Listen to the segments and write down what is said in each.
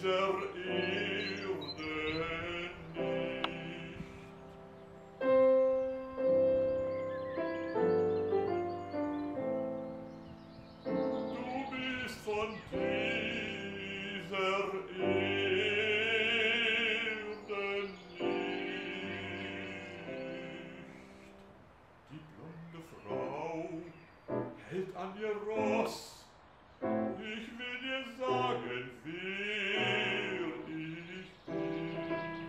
dieser Erde nicht. Du bist von dieser Erde nicht. Die blonde Frau hält an ihr Ross. Ich will dir sagen, wer ich bin.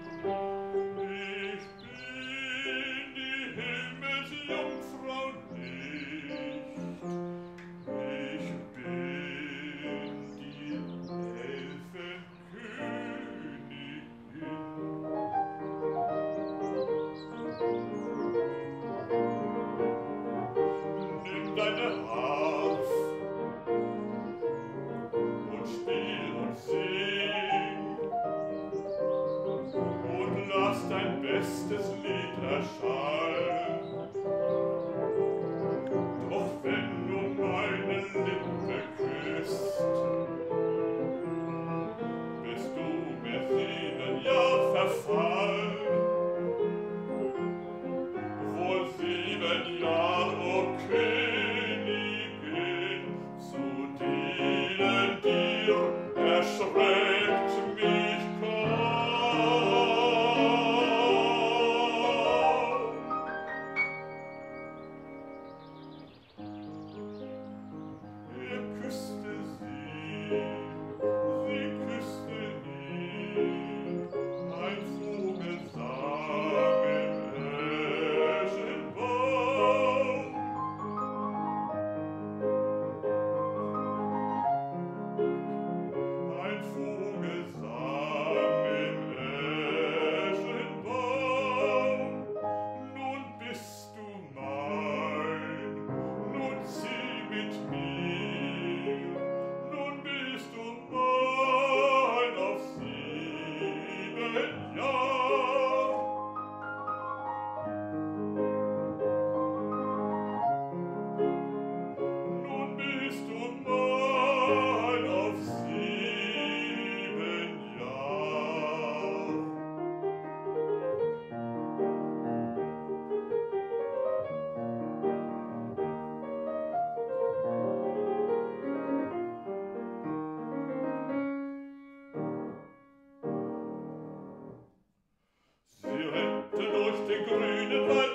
Ich bin die Himmelsjungfrau nicht. Ich bin die Elfenkönigin. Nimm deine Harf und spiel und sing und lass dein bestes Lied erschallen. Doch wenn du meine Lippe küsst, bist du mir 7 Jahr verfallen. Wohl 7 Jahr, o Königin, zu dienen dir erschreckt mich kaum. Er küsste sie küsste ihn, ein Vogel sang im Eschenbaum. Ein Vogel sang im Eschenbaum. Nun bist du mein, nun zieh mit mir. Nun bist du mein auf 7 Jahr. Nun bist du mein auf 7 Jahr. Sie rennte durch den grünen Wald.